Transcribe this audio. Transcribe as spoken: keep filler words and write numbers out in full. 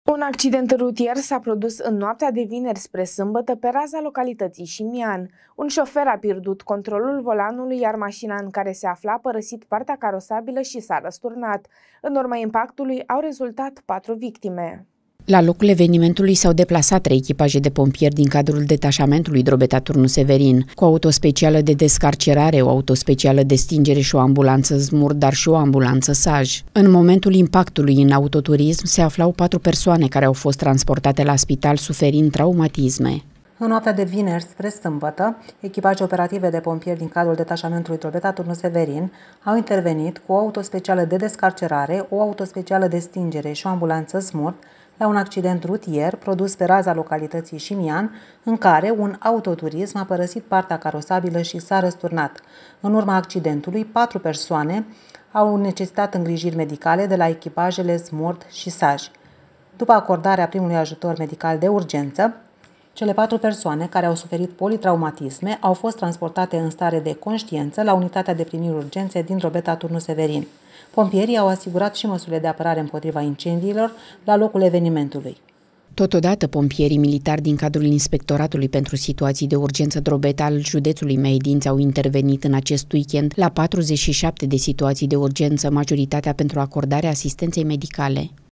Un accident rutier s-a produs în noaptea de vineri spre sâmbătă pe raza localității Șimian. Un șofer a pierdut controlul volanului, iar mașina în care se afla a părăsit partea carosabilă și s-a răsturnat. În urma impactului au rezultat patru victime. La locul evenimentului s-au deplasat trei echipaje de pompieri din cadrul detașamentului Drobeta Turnu Severin, cu o autospecială de descarcerare, o autospecială de stingere și o ambulanță Zmur, dar și o ambulanță Saj. În momentul impactului în autoturism se aflau patru persoane care au fost transportate la spital suferind traumatisme. În noaptea de vineri spre sâmbătă, echipaje operative de pompieri din cadrul detașamentului Drobeta Turnu Severin au intervenit cu o autospecială de descarcerare, o autospecială de stingere și o ambulanță Smurt la un accident rutier produs pe raza localității Șimian, în care un autoturism a părăsit partea carosabilă și s-a răsturnat. În urma accidentului, patru persoane au necesitat îngrijiri medicale de la echipajele Smurt și Saj. După acordarea primului ajutor medical de urgență, cele patru persoane care au suferit politraumatisme au fost transportate în stare de conștiență la unitatea de primiri urgențe din Drobeta Turnu Severin. Pompierii au asigurat și măsurile de apărare împotriva incendiilor la locul evenimentului. Totodată, pompierii militari din cadrul Inspectoratului pentru Situații de Urgență Drobeta al județului Mehedinți au intervenit în acest weekend la patruzeci și șapte de situații de urgență, majoritatea pentru acordarea asistenței medicale.